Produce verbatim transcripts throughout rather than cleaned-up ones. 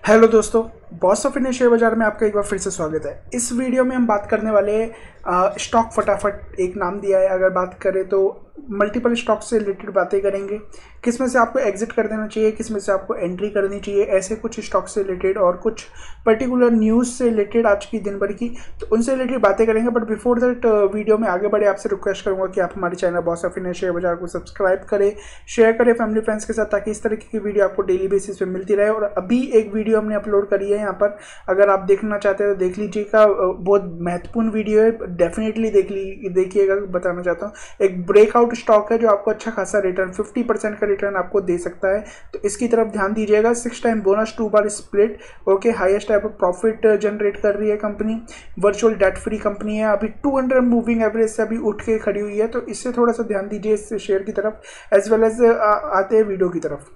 Hello दोस्तों, boss of India share बाजार में आपका एक बार फिर से स्वागत है। इस वीडियो में हम बात करने वाले हैं स्टॉक फटाफट एक नाम दिया है। अगर बात करें तो मल्टीपल स्टॉक से रिलेटेड बातें करेंगे, किस में से आपको एग्जिट कर देना चाहिए, किस में से आपको एंट्री करनी चाहिए, ऐसे कुछ स्टॉक से रिलेटेड और कुछ पर्टिकुलर न्यूज़ से रिलेटेड आज की दिन भर की, तो उनसे रिलेटेड बातें करेंगे। बट बिफोर दैट वीडियो में आगे बढ़े, आपसे रिक्वेस्ट करूंगा कि आप हमारे channel boss of India share Bazaar को सब्सक्राइब करें, शेयर करें फैमिली फ्रेंड्स के साथ, ताकि इस तरीके की वीडियो आपको डेली बेसिस पे मिलती रहे। और अभी एक वीडियो हमने अपलोड करी है यहाँ पर, अगर आप देखना चाहते हैं तो देख लीजिएगा। बहुत महत्वपूर्ण वीडियो है, डेफिनेटली देख ली देखिएगा। बताना चाहता हूँ, एक ब्रेकआउट स्टॉक है जो आपको अच्छा खासा रिटर्न फिफ्टी परसेंट का रिटर्न आपको दे सकता है, तो इसकी तरफ ध्यान दीजिएगा। सिक्स टाइम बोनस, टू बार split, okay, highest type of profit generate कर रही है company, virtual debt free company है, अभी टू हंड्रेड मूविंग एवरेज से अभी उठ के खड़ी हुई है, तो इससे थोड़ा सा ध्यान दीजिए इस शेयर की तरफ, एज वेल एज आते हैं वीडियो की तरफ।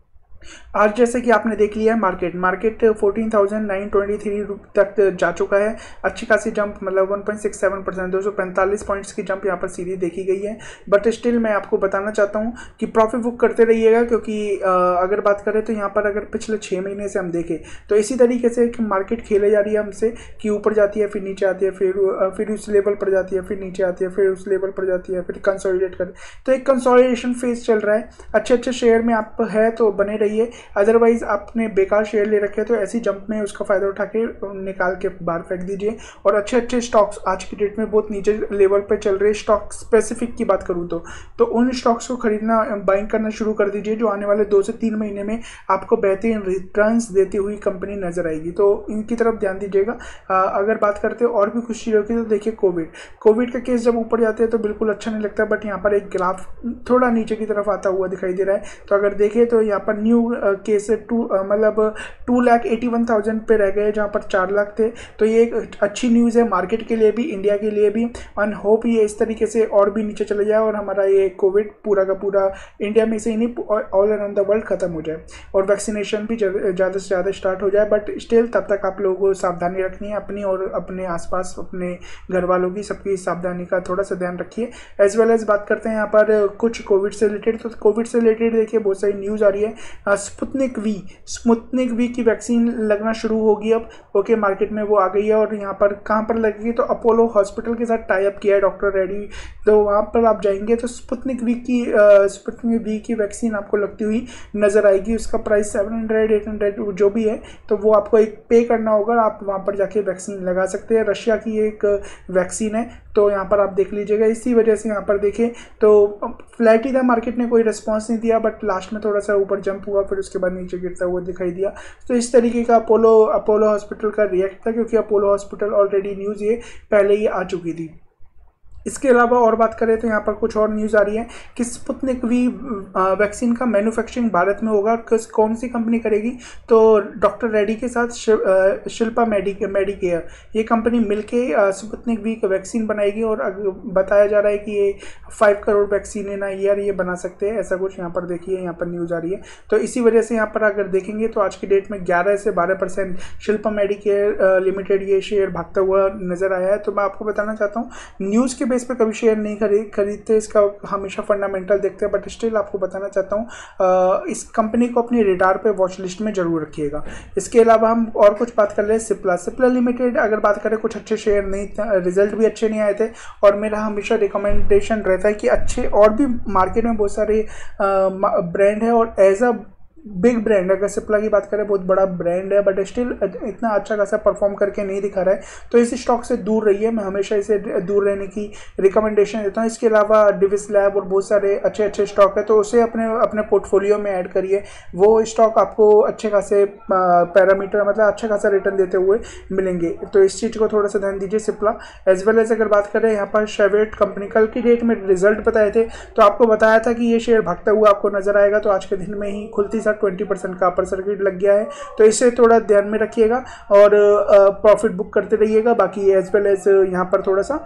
आज जैसे कि आपने देख लिया है, market market fourteen thousand nine twenty three तक जा चुका है। अच्छी खासी जंप, मतलब one point six seven percent दो सौ पैंतालीस पॉइंट्स की जंप यहाँ पर सीधी देखी गई है। बट स्टिल मैं आपको बताना चाहता हूँ कि प्रॉफिट बुक करते रहिएगा, क्योंकि आ, अगर बात करें तो यहाँ पर अगर पिछले छः महीने से हम देखें तो इसी तरीके से मार्केट खेले जा रही है हमसे कि ऊपर जाती है, फिर नीचे आती है, फिर फिर उस लेवल पर जाती है, फिर नीचे आती है, फिर उस लेवल पर जाती है, फिर कंसोलिडेट कर, तो एक कंसोलिडेशन फेज चल रहा है। अच्छे अच्छे शेयर में आप है तो बने रहिए, अदरवाइज आपने बेकार शेयर ले रखे हैं तो ऐसी जंप में उसका फायदा उठा के निकाल के बाहर फेंक दीजिए। और अच्छे अच्छे स्टॉक्स आज की डेट में बहुत नीचे लेवल पे चल रहे स्टॉक स्पेसिफिक की बात करूं तो तो उन स्टॉक्स को खरीदना, बाइंग करना शुरू कर दीजिए, जो आने वाले दो से तीन महीने में आपको बेहतरीन रिटर्न्स देती हुई कंपनी नजर आएगी, तो इनकी तरफ ध्यान दीजिएगा। अगर बात करते हैं और भी कुछ चीज़ों की, तो देखिए कोविड कोविड का केस जब ऊपर जाते हैं तो बिल्कुल अच्छा नहीं लगता, बट यहाँ पर एक ग्राफ थोड़ा नीचे की तरफ आता हुआ दिखाई दे रहा है। तो अगर देखें तो यहाँ पर न्यू केस टू मतलब two lakh eighty one thousand पे रह गए, जहाँ पर चार लाख थे। तो ये एक अच्छी न्यूज़ है मार्केट के लिए भी, इंडिया के लिए भी, एंड होप ये इस तरीके से और भी नीचे चले जाए और हमारा ये कोविड पूरा का पूरा इंडिया में से ही नहीं ऑल अराउंड द वर्ल्ड खत्म हो जाए और वैक्सीनेशन भी ज़्यादा से ज़्यादा स्टार्ट हो जाए। बट स्टिल तब तक आप लोगों को सावधानी रखनी है अपनी और अपने आसपास अपने घर वालों की, सबकी सावधानी का थोड़ा सा ध्यान रखिए। एज वेल एज बात करते हैं यहाँ पर कुछ कोविड से रिलेटेड, तो कोविड से रिलेटेड देखिए बहुत सारी न्यूज़ आ रही है। स्पुतनिक वी स्पुतनिक वी की वैक्सीन लगना शुरू होगी अब, ओके, मार्केट में वो आ गई है। और यहाँ पर कहाँ पर लगेगी, तो अपोलो हॉस्पिटल के साथ टाई अप किया है डॉक्टर रेड्डी, तो वहाँ पर आप जाएंगे तो स्पुतनिक वी की स्पुतनिक वी की वैक्सीन आपको लगती हुई नज़र आएगी। उसका price seven hundred eight hundred जो भी है, तो वो आपको एक पे करना होगा, आप वहाँ पर जाके वैक्सीन लगा सकते हैं। रशिया की एक वैक्सीन है, तो यहाँ पर आप देख लीजिएगा। इसी वजह से यहाँ पर देखें तो फ्लैट ही था, मार्केट ने कोई रिस्पॉन्स नहीं दिया, बट लास्ट में थोड़ा सा ऊपर जंप हुआ, फिर उसके बाद नीचे गिरता हुआ दिखाई दिया। तो इस तरीके का अपोलो अपोलो हॉस्पिटल का रिएक्ट था, क्योंकि अपोलो हॉस्पिटल ऑलरेडी न्यूज़ ये पहले ही आ चुकी थी। इसके अलावा और बात करें तो यहाँ पर कुछ और न्यूज़ आ रही है कि स्पुतनिक वी वैक्सीन का मैन्युफैक्चरिंग भारत में होगा। किस कौन सी कंपनी करेगी, तो डॉक्टर रेड्डी के साथ शिल्पा मेडी मेडिकेयर, ये कंपनी मिलके स्पुतनिक वी का वैक्सीन बनाएगी। और बताया जा रहा है कि ये फाइव करोड़ वैक्सीन है ना ईयर ये बना सकते हैं, ऐसा कुछ यहाँ पर देखिए, यहाँ पर न्यूज़ आ रही है। तो इसी वजह से यहाँ पर अगर देखेंगे तो आज की डेट में ग्यारह से बारह परसेंट शिल्पा मेडिकेयर लिमिटेड ये शेयर भागता हुआ नजर आया है। तो मैं आपको बताना चाहता हूँ, न्यूज़ के बेस पे कभी शेयर नहीं खरीद खरीदते, इसका हमेशा फंडामेंटल देखते हैं, बट स्टिल आपको बताना चाहता हूँ इस कंपनी को अपनी रेडार पे वॉच लिस्ट में जरूर रखिएगा। इसके अलावा हम और कुछ बात कर ले, सिप्ला सिप्ला लिमिटेड अगर बात करें, कुछ अच्छे शेयर नहीं, रिजल्ट भी अच्छे नहीं आए थे, और मेरा हमेशा रिकमेंडेशन रहता है कि अच्छे, और भी मार्केट में बहुत सारे ब्रांड है और एज अ बिग ब्रांड, अगर सिप्ला की बात करें बहुत बड़ा ब्रांड है, बट स्टिल इतना अच्छा खासा परफॉर्म करके नहीं दिखा रहा है, तो इस स्टॉक से दूर रहिए। मैं हमेशा इसे दूर रहने की रिकमेंडेशन देता हूँ। इसके अलावा डिविस लैब और बहुत सारे अच्छे अच्छे स्टॉक है, तो उसे अपने अपने पोर्टफोलियो में ऐड करिए। वो स्टॉक आपको अच्छे खासे पैरामीटर, मतलब अच्छा खासा रिटर्न देते हुए मिलेंगे, तो इस चीज़ को थोड़ा सा ध्यान दीजिए। सिप्ला एज वेल एज अगर बात करें यहाँ पर शेवेट कंपनी, कल की डेट में रिजल्ट बताए थे, तो आपको बताया था कि ये शेयर भागता हुआ आपको नजर आएगा, तो आज के दिन में ही खुलती ट्वेंटी परसेंट का अपर सर्किट लग गया है, तो इसे थोड़ा ध्यान में रखिएगा और प्रॉफिट बुक करते रहिएगा। बाकी एज वेल एज यहाँ पर थोड़ा सा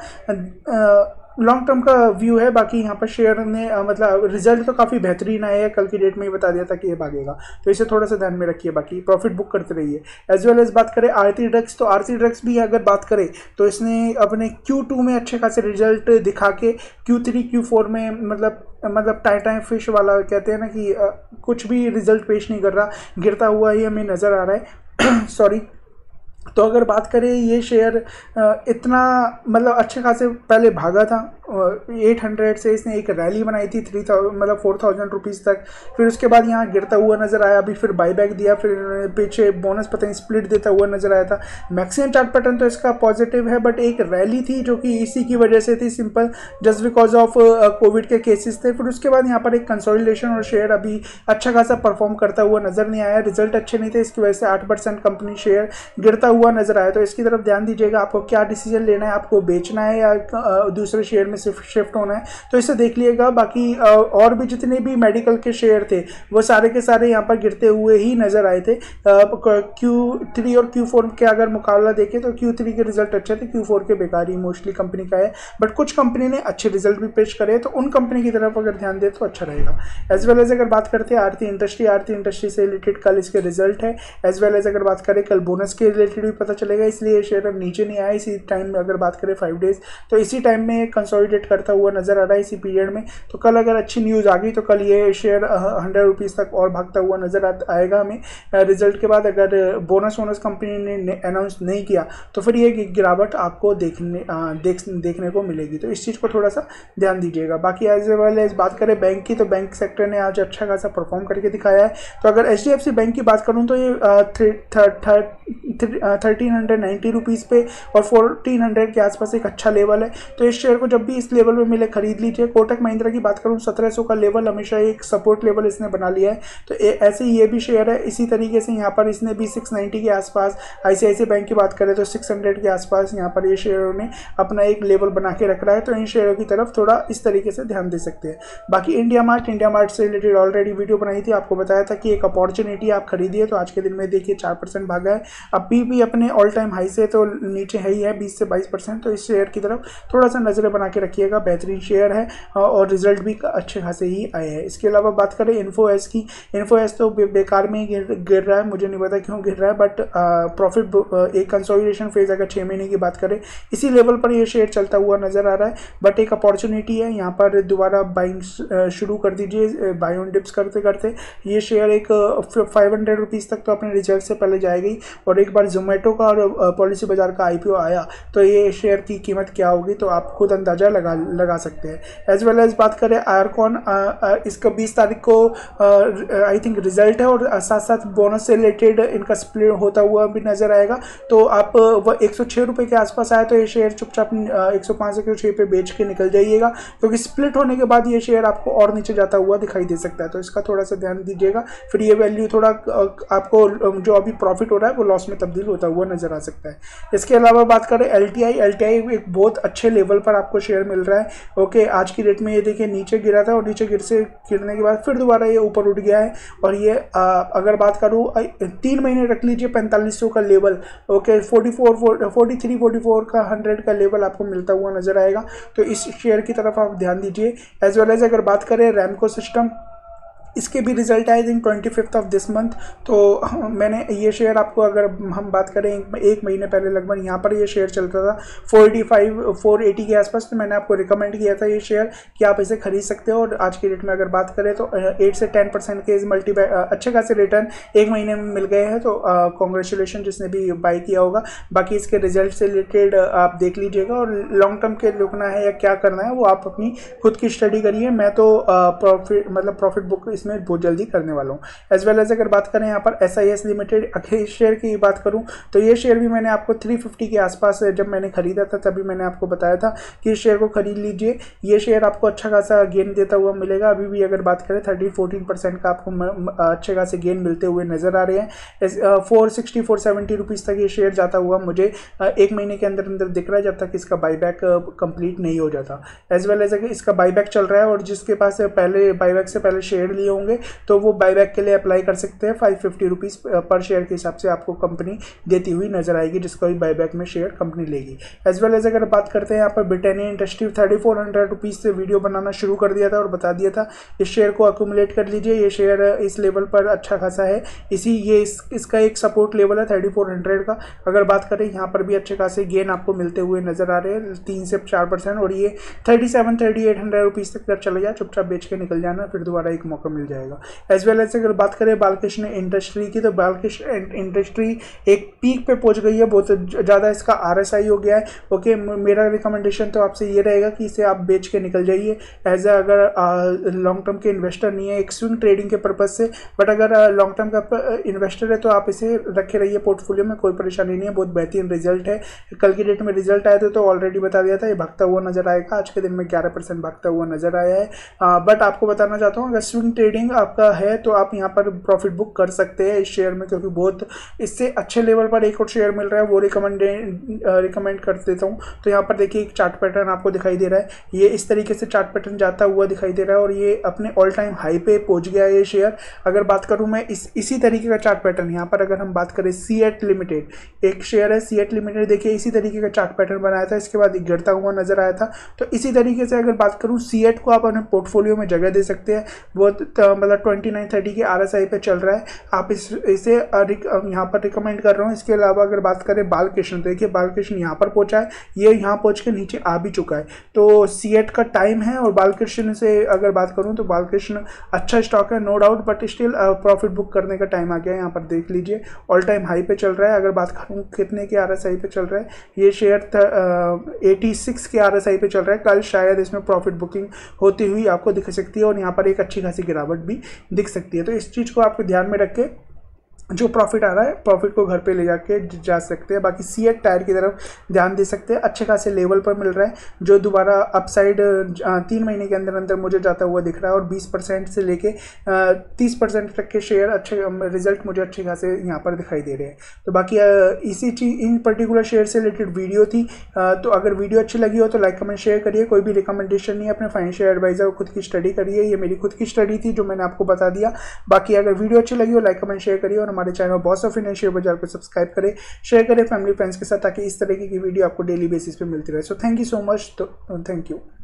लॉन्ग टर्म का व्यू है। बाकी यहाँ पर शेयर ने मतलब रिजल्ट तो काफ़ी बेहतरीन आया है, कल की डेट में ही बता दिया था कि ये भागेगा, तो इसे थोड़ा सा ध्यान में रखिए। बाकी प्रॉफिट बुक करते रहिए। एज वेल एज बात करें आरती ड्रग्स, तो आरती ड्रग्स भी अगर बात करें तो इसने अपने क्यू टू में अच्छे खासे रिजल्ट दिखा के क्यू थ्री क्यू फोर में मतलब मतलब टाइम टाइम फिश वाला कहते हैं ना कि आ, कुछ भी रिजल्ट पेश नहीं कर रहा, गिरता हुआ ही हमें नज़र आ रहा है। सॉरी। तो अगर बात करें ये शेयर इतना मतलब अच्छे खासे पहले भागा था एट हंड्रेड से, इसने एक रैली बनाई थी थ्री थाउजेंड मतलब फोर थाउजेंड रुपीज़ तक, फिर उसके बाद यहाँ गिरता हुआ नजर आया, अभी फिर बाईबैक दिया, फिर पीछे बोनस पता नहीं स्प्लिट देता हुआ नजर आया था। मैक्सिमम चार्ट पैटर्न तो इसका पॉजिटिव है, बट एक रैली थी जो कि इसी की वजह से थी, simple just because of covid के केसेस थे। फिर उसके बाद यहाँ पर एक कंसोलिडेशन और शेयर अभी अच्छा खासा परफॉर्म करता हुआ नजर नहीं आया, रिजल्ट अच्छे नहीं थे, इसकी वजह से आठ परसेंट कंपनी शेयर गिरता हुआ नजर आया। तो इसकी तरफ ध्यान दीजिएगा, आपको क्या डिसीजन लेना है, आपको बेचना है या दूसरे शेयर में शिफ्ट होना है, तो इसे देख लिएगा। बाकी और भी जितने भी मेडिकल के शेयर थे वो सारे के सारे यहाँ पर गिरते हुए ही नजर आए थे। क्यू थ्री और क्यू फोर के अगर मुकाबला देखें तो क्यू थ्री के रिजल्ट अच्छे थे, क्यू फोर के बेकार ही मोस्टली कंपनी का है, बट कुछ कंपनी ने अच्छे रिजल्ट भी पेश करे, तो उन कंपनी की तरफ अगर ध्यान दे तो अच्छा रहेगा। एज वेल एज अगर बात करते हैं आरती इंडस्ट्री, आरती इंडस्ट्री से रिलेटेड कल इसके रिजल्ट है, एज वेल एज अगर बात करें कल बोनस के रिलेटेड भी पता चलेगा, इसलिए ये शेयर अब नीचे नहीं आया। इसी टाइम में अगर बात करें फाइव डेज तो इसी टाइम में कंसोलिडेट करता हुआ नजर आ रहा है इसी पीरियड में। तो कल अगर अच्छी न्यूज़ आ गई तो कल ये शेयर हंड्रेड रुपीज़ तक और भागता हुआ नजर आएगा हमें रिजल्ट के बाद। अगर बोनस वोनस कंपनी ने अनाउंस नहीं किया तो फिर ये गिरावट आपको देखने देख देखने को मिलेगी, तो इस चीज़ को थोड़ा सा ध्यान दीजिएगा। बाकी एज वेल एज बात करें बैंक की, तो बैंक सेक्टर ने आज अच्छा खासा परफॉर्म करके दिखाया है। तो अगर H D F C bank की बात करूँ तो ये थर्टीन हंड्रेड नाइन्टी रुपीज़ पे और फोर्टीन हंड्रेड के आसपास एक अच्छा लेवल है, तो इस शेयर को जब भी इस लेवल में मिले खरीद लीजिए। कोटक महिंद्रा की बात करूँ सत्रह सौ का लेवल हमेशा एक सपोर्ट लेवल इसने बना लिया है, तो ऐसे ही ये भी शेयर है। इसी तरीके से यहाँ पर इसने भी सिक्स नाइन्टी के आसपास, आईसीआईसीआई बैंक की बात करें तो सिक्स हंड्रेड के आसपास यहाँ पर ये शेयरों ने अपना एक लेवल बना के रख रहा है, तो इन शेयरों की तरफ थोड़ा इस तरीके से ध्यान दे सकते हैं। बाकी इंडिया मार्ट, इंडिया मार्ट से रिलेटेड ऑलरेडी वीडियो बनाई थी, आपको बताया था कि एक अपॉर्चुनिटी आप खरीदिए, तो आज के दिन में देखिए चार परसेंट भागा है, अभी भी अपने ऑल टाइम हाई से तो नीचे है ही है बीस से बाईस परसेंट, तो इस शेयर की तरफ थोड़ा सा नजरें बना के रखिएगा। बेहतरीन शेयर है और रिजल्ट भी अच्छे खासे ही आए हैं। इसके अलावा बात करें इन्फो एस की, इन्फो एस तो बे, बेकार में ही गिर गिर रहा है, मुझे नहीं पता क्यों गिर रहा है, बट प्रॉफिट एक कंसोलिडेशन फेज अगर छः महीने की बात करें इसी लेवल पर ये शेयर चलता हुआ नजर आ रहा है, बट एक अपॉर्चुनिटी है यहाँ पर दोबारा बाइंग शुरू कर दीजिए। बाय ऑन डिप्स करते करते ये शेयर एक फाइव हंड्रेड रुपीज़ तक तो अपने रिजल्ट से पहले जाएगी, और एक बार जोमेटो का और पॉलिसी बाजार का आईपीओ आया तो ये शेयर की कीमत क्या होगी तो आप खुद अंदाजा लगा लगा सकते हैं। एज वेल एज बात करें आयरकॉन, इसका बीस तारीख को आई थिंक रिजल्ट है, और साथ साथ बोनस से रिलेटेड इनका स्प्लिट होता हुआ भी नजर आएगा, तो आप वह एक सौ छः रुपये के आसपास आए तो ये शेयर चुपचाप एक सौ पाँच एक सौ छः पे बेच के निकल जाइएगा, क्योंकि स्प्लिट होने के बाद ये शेयर आपको और नीचे जाता हुआ दिखाई दे सकता है, तो इसका थोड़ा सा ध्यान दीजिएगा। फिर ये वैल्यू थोड़ा आपको जो अभी प्रॉफिट हो रहा है वो लॉस में तब्दील होता हुआ नजर आ सकता है। इसके अलावा बात करें L T I, L T I एक बहुत अच्छे लेवल पर आपको शेयर मिल रहा है। ओके, आज की डेट में ये देखिए नीचे गिरा था और नीचे गिर से गिरने के बाद फिर दोबारा ये ऊपर उठ गया है, और ये आ, अगर बात करूँ तीन महीने रख लीजिए पैंतालीस सौ का level, okay forty four forty three forty four का हंड्रेड का लेवल आपको मिलता हुआ नजर आएगा, तो इस शेयर की तरफ आप ध्यान दीजिए। एज वेल एज अगर बात करें रैमको सिस्टम, इसके भी रिजल्ट आए think twenty fifth of this month, तो मैंने ये शेयर आपको अगर हम बात करें एक महीने पहले लगभग यहाँ पर ये शेयर चलता था four eighty five four eighty के आसपास, तो मैंने आपको रिकमेंड किया था ये शेयर कि आप इसे खरीद सकते हो, और आज की डेट में अगर बात करें तो एट से टेन परसेंट के मल्टी अच्छे खासे रिटर्न एक महीने में मिल गए हैं, तो कॉन्ग्रेचुलेशन जिसने भी बाई किया होगा। बाकी इसके रिजल्ट से रिलेटेड आप देख लीजिएगा, और लॉन्ग टर्म के रुकना है या क्या करना है वो आप अपनी खुद की स्टडी करिए। मैं तो प्रॉफिट मतलब प्रॉफिट बुक इसमें बहुत जल्दी करने वाला हूँ। एज वेल एज अगर बात करें यहाँ पर एस आई एस लिमिटेड, अगर इस शेयर की बात करूँ तो ये शेयर भी मैंने आपको थ्री फिफ्टी के आसपास जब मैंने खरीदा था तभी मैंने आपको बताया था कि इस शेयर को खरीद लीजिए, ये शेयर आपको अच्छा खासा गेन देता हुआ मिलेगा। अभी भी अगर बात करें थर्टीन फोर्टीन परसेंट का आपको अच्छे खासे गेन मिलते हुए नजर आ रहे हैं। Four sixty four seventy rupees तक ये शेयर जाता हुआ मुझे एक महीने के अंदर अंदर दिख रहा है, जब तक इसका बाईबैक कंप्लीट नहीं हो जाता। एज वेल एज अगर इसका बाईबैक चल रहा है, और जिसके पास पहले बाईबैक से पहले शेयर लिए होंगे तो वो बाईबैक के लिए अप्लाई कर सकते हैं। फाइव फिफ्टी रुपीज़ पर शेयर के हिसाब से आपको कंपनी देती हुई नजर आएगी, जिसका भी बाईबैक में शेयर कंपनी लेगी। एज वेल एज अगर बात करते हैं यहाँ पर Britannia industry, thirty four hundred rupees से वीडियो बनाना शुरू कर दिया था और बता दिया था इस शेयर को अक्यूमुलेट कर लीजिए, ये शेयर इस लेवल पर अच्छा खासा है, इसी ये इस, इसका एक सपोर्ट लेवल है थर्टी फोर हंड्रेड का। अगर बात करें यहाँ पर भी अच्छे खासे गेन आपको मिलते हुए नजर आ रहे हैं तीन से चार परसेंट, और ये thirty seven thirty eight hundred rupees तक जब चले जाए चुपचाप बेच के निकल जाना, फिर दोबारा एक मौका मिल जाएगा। एज वेल एज अगर बात करें बालकृष्ण इंडस्ट्री की, तो बालकृष्ण इंडस्ट्री एक पीक पे पहुंच गई है, बहुत ज़्यादा इसका आरएसआई हो गया है। ओके, मेरा रिकमेंडेशन तो आपसे ये रहेगा कि इसे आप बेच के निकल जाइए एज अ, अगर लॉन्ग टर्म के इन्वेस्टर नहीं है, एक स्विंग ट्रेडिंग के पर्पज़ से। बट अगर लॉन्ग टर्म का इन्वेस्टर है तो आप इसे रखे रहिए पोर्टफोलियो में, कोई परेशानी नहीं है। बहुत बेहतरीन रिजल्ट है, कल की डेट में रिजल्ट आया था तो ऑलरेडी बता दिया था, ये भागता हुआ नजर आएगा। आज के दिन में ग्यारह परसेंट भागता हुआ नजर आया है। बट आपको बताना चाहता हूँ, अगर स्विंग ट्रेडिंग आपका है तो आप यहाँ पर प्रॉफिट बुक कर सकते हैं इस शेयर में, क्योंकि बहुत इससे अच्छे लेवल पर एक और शेयर मिल रहा है, वो रिकमेंड रिकमेंड कर देता हूँ। तो यहाँ पर देखिए एक चार्ट पैटर्न आपको दिखाई दे रहा है, ये इस तरीके से चार्ट पैटर्न जाता हुआ दिखाई दे रहा है और ये अपने ऑल टाइम हाई पे पहुंच गया है ये शेयर। अगर बात करूँ मैं इस इसी तरीके का चार्ट पैटर्न, यहाँ पर अगर हम बात करें सीएट लिमिटेड, एक शेयर है सीएट लिमिटेड, देखिए इसी तरीके का चार्ट पैटर्न बनाया था, इसके बाद गिरता हुआ नजर आया था। तो इसी तरीके से अगर बात करूं सीएट को आप अपने पोर्टफोलियो में जगह दे सकते हैं, वो मतलब ट्वेंटी नाइन थर्टी के आरएसआई पे चल रहा है, आप इस इसे यहाँ पर रिकमेंड कर रहा हूँ। इसके अलावा अगर बात करें बालकृष्ण, देखिए बालकृष्ण यहाँ पर पहुंचा है, ये यहाँ पहुंच के नीचे आ भी चुका है। तो सीएट का टाइम है और बालकृष्ण से अगर बात करूँ तो बालकृष्ण अच्छा स्टॉक है no doubt, but still profit book करने का टाइम आ गया है। यहाँ पर देख लीजिए ऑल टाइम हाई पे चल रहा है। अगर बात करूँ कितने के आरएसआई पे चल रहा है, ये शेयर एटी सिक्स के आरएसआई पे चल रहा है। कल शायद इसमें प्रॉफिट बुकिंग होती हुई आपको दिख सकती है और यहाँ पर एक अच्छी खासी गिरावट भी दिख सकती है। तो इस चीज़ को आपको ध्यान में रख के जो प्रॉफिट आ रहा है प्रॉफिट को घर पे ले जाके जा सकते हैं। बाकी सीएट टायर की तरफ ध्यान दे सकते हैं, अच्छे खासे लेवल पर मिल रहा है, जो दोबारा अपसाइड तीन महीने के अंदर अंदर मुझे जाता हुआ दिख रहा है और बीस परसेंट से लेके तीस परसेंट तक के शेयर अच्छे रिजल्ट मुझे अच्छे खासे यहाँ पर दिखाई दे रहे हैं। तो बाकी इसी चीज इन पर्टिकुलर शेयर से रिलेटेड वीडियो थी। तो अगर वीडियो अच्छी लगी हो तो लाइक कमेंट शेयर करिए। कोई भी रिकमेंडेशन नहीं है, अपने फाइनेंशियल एडवाइजर को खुद की स्टडी करिए, ये मेरी खुद की स्टडी थी जो मैंने आपको बता दिया। बाकी अगर वीडियो अच्छी लगी हो लाइक कमेंट शेयर करिए और हमारे channel boss of Indian share Bazaar को सब्सक्राइब करें, शेयर करें फैमिली फ्रेंड्स के साथ, ताकि इस तरीके की वीडियो आपको डेली बेसिस पे मिलती रहे। So thank you so much, तो थैंक यू।